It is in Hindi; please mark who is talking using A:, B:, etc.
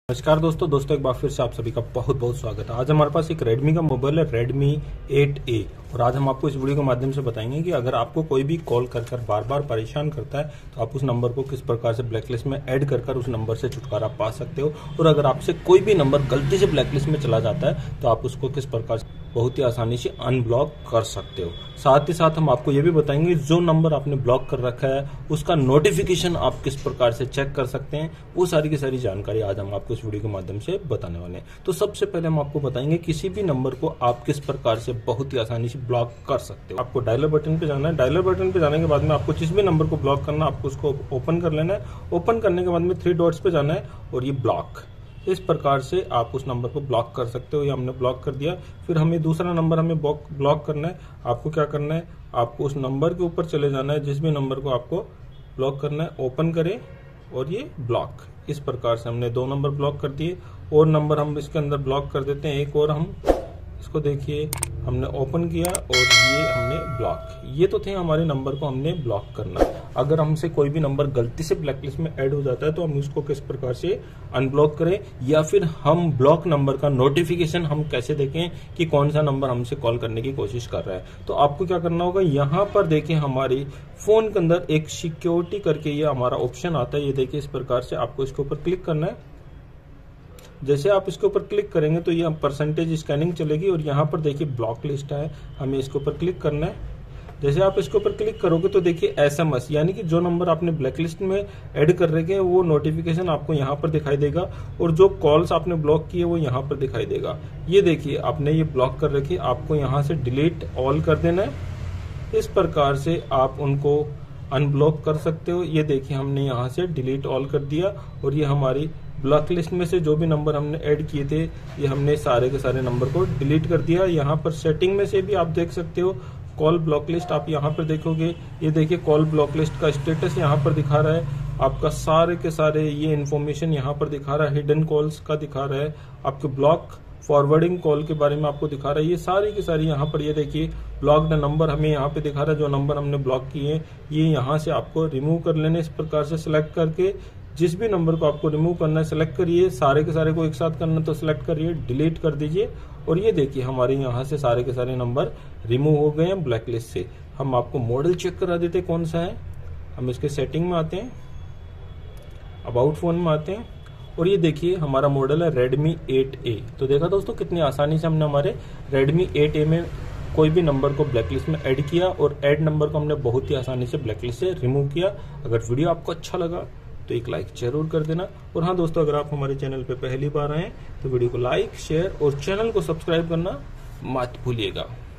A: नमस्कार दोस्तों एक बार फिर से आप सभी का बहुत बहुत स्वागत है। आज हमारे पास एक Redmi का मोबाइल है Redmi 8A और आज हम आपको इस वीडियो के माध्यम से बताएंगे कि अगर आपको कोई भी कॉल कर बार बार परेशान करता है तो आप उस नंबर को किस प्रकार से ब्लैकलिस्ट में ऐड कर उस नंबर से छुटकारा पा सकते हो, और अगर आपसे कोई भी नंबर गलती से ब्लैकलिस्ट में चला जाता है तो आप उसको किस प्रकार से बहुत ही आसानी से अनब्लॉक कर सकते हो। साथ ही साथ हम आपको ये भी बताएंगे जो नंबर आपने ब्लॉक कर रखा है उसका नोटिफिकेशन आप किस प्रकार से चेक कर सकते हैं। वो सारी की सारी जानकारी आज हम आपको इस वीडियो के माध्यम से बताने वाले हैं। तो सबसे पहले हम आपको बताएंगे किसी भी नंबर को आप किस प्रकार से बहुत ही आसानी से ब्लॉक कर सकते हो। आपको डायलर बटन पे जाना है। डायलर बटन पे जाने के बाद में आपको जिस भी नंबर को ब्लॉक करना है आपको उसको ओपन कर लेना है। ओपन करने के बाद में 3 डॉट्स पे जाना है और ये ब्लॉक, इस प्रकार से आप उस नंबर को ब्लॉक कर सकते हो। ये हमने ब्लॉक कर दिया। फिर हमें दूसरा नंबर हमें ब्लॉक करना है। आपको क्या करना है, आपको उस नंबर के ऊपर चले जाना है जिस भी नंबर को आपको ब्लॉक करना है, ओपन करें और ये ब्लॉक। इस प्रकार से हमने 2 नंबर ब्लॉक कर दिए और नंबर हम इसके अंदर ब्लॉक कर देते हैं एक और। हम इसको देखिए, हमने ओपन किया और ये हमने ब्लॉक। ये तो थे हमारे नंबर को हमने ब्लॉक करना। अगर हमसे कोई भी नंबर गलती से ब्लैकलिस्ट में ऐड हो जाता है तो हम उसको किस प्रकार से अनब्लॉक करें, या फिर हम ब्लॉक नंबर का नोटिफिकेशन हम कैसे देखें कि कौन सा नंबर हमसे कॉल करने की कोशिश कर रहा है। तो आपको क्या करना होगा, यहाँ पर देखिए हमारी फोन के अंदर एक सिक्योरिटी करके ये हमारा ऑप्शन आता है। ये देखिए इस प्रकार से आपको इसके ऊपर क्लिक करना है। जैसे आप इसके ऊपर क्लिक करेंगे तो ये परसेंटेज स्कैनिंग चलेगी और यहाँ पर देखिए ब्लॉक लिस्ट है, हमें इसके ऊपर क्लिक करना है। जैसे आप इसके ऊपर क्लिक करोगे तो देखिए SMS, यानी कि जो नंबर आपने ब्लैकलिस्ट में ऐड कर रखे हैं वो नोटिफिकेशन आपको यहाँ पर दिखाई देगा, और जो कॉल्स आपने ब्लॉक किए वो यहाँ पर दिखाई देगा। ये देखिए आपने ये ब्लॉक कर रखी, आपको यहाँ से डिलीट ऑल कर देना है। इस प्रकार से आप उनको अनब्लॉक कर सकते हो। ये देखिए हमने यहाँ से डिलीट ऑल कर दिया और ये हमारी ब्लॉक लिस्ट में से जो भी नंबर हमने ऐड किए थे ये हमने सारे के सारे नंबर को डिलीट कर दिया। यहाँ पर सेटिंग में से भी आप देख सकते हो कॉल ब्लॉक लिस्ट, आप यहाँ पर देखोगे। ये देखिए कॉल ब्लॉक लिस्ट का स्टेटस यहाँ पर दिखा रहा है, आपका सारे के सारे ये इन्फॉर्मेशन यहाँ पर दिखा रहा है, हिडन कॉल्स का दिखा रहा है, आपके ब्लॉक फॉरवर्डिंग कॉल के बारे में आपको दिखा रहा है। ये सारी की सारी यहाँ पर ये देखिए ब्लॉक्ड नंबर हमें यहाँ पे दिखा रहा है। जो नंबर हमने ब्लॉक किए हैं ये यहाँ से आपको रिमूव कर लेने। इस प्रकार से सिलेक्ट करके जिस भी नंबर को आपको रिमूव करना है सिलेक्ट करिए, सारे के सारे को एक साथ करना तो सिलेक्ट करिए, डिलीट कर दीजिए और ये देखिए हमारे यहाँ से सारे के सारे नंबर रिमूव हो गए हैं ब्लैकलिस्ट से। हम आपको मॉडल चेक करा देते कौन सा है। हम इसके सेटिंग में आते हैं, अबाउट फोन में आते हैं और ये देखिए हमारा मॉडल है Redmi 8A। तो देखा दोस्तों कितनी आसानी से हमने हमारे Redmi 8A में कोई भी नंबर को ब्लैकलिस्ट में ऐड किया और ऐड नंबर को हमने बहुत ही आसानी से ब्लैकलिस्ट से रिमूव किया। अगर वीडियो आपको अच्छा लगा तो एक लाइक जरूर कर देना। और हाँ दोस्तों, अगर आप हमारे चैनल पे पहली बार आए तो वीडियो को लाइक, शेयर और चैनल को सब्सक्राइब करना मत भूलिएगा।